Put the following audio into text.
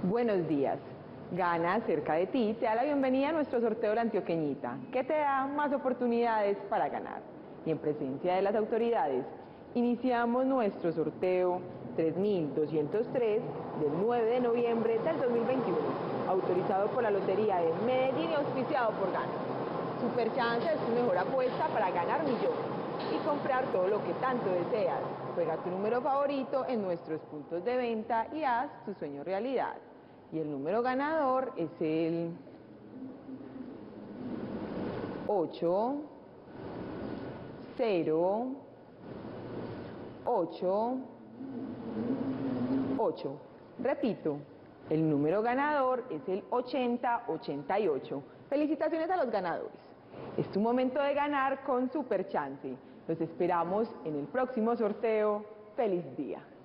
Buenos días. Gana cerca de ti te da la bienvenida a nuestro sorteo de la Antioqueñita, que te da más oportunidades para ganar. Y en presencia de las autoridades, iniciamos nuestro sorteo 3203 del 9 de noviembre del 2021, autorizado por la Lotería de Medellín y auspiciado por Gana. Superchance es tu mejor apuesta para ganar millones y comprar todo lo que tanto deseas. Juega tu número favorito en nuestros puntos de venta y haz tu sueño realidad. Y el número ganador es el 8, 0, 8, 8. Repito, el número ganador es el 8088. Felicitaciones a los ganadores. Es tu momento de ganar con Superchance. Los esperamos en el próximo sorteo. ¡Feliz día!